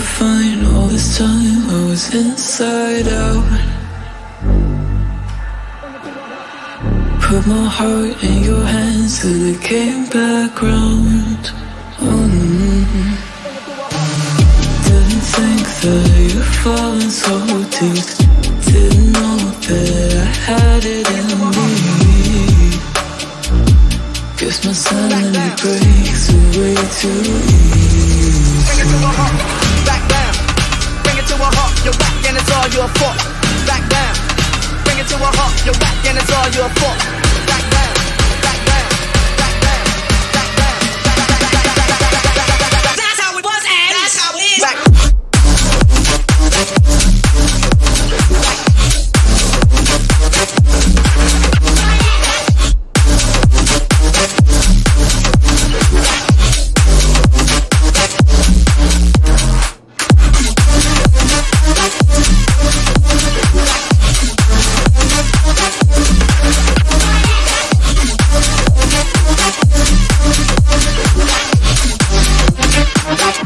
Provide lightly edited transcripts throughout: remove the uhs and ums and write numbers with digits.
fine all this time, I was inside out. Put my heart in your hands till it came back round. Didn't think that you'd fallen so deep. Didn't know that I had it in me. Guess my sanity breaks away too easy. Bring it to a halt, back down. Bring it to a halt, you're whack and it's all your fault. Back down. Bring it to a halt, you're whack and it's all your fault. Back down, back down, back down, back down. That's how it was and that's how it is. Back.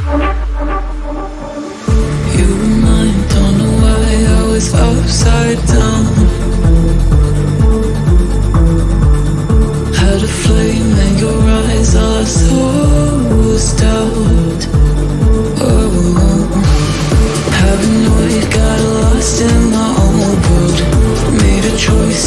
Upside down.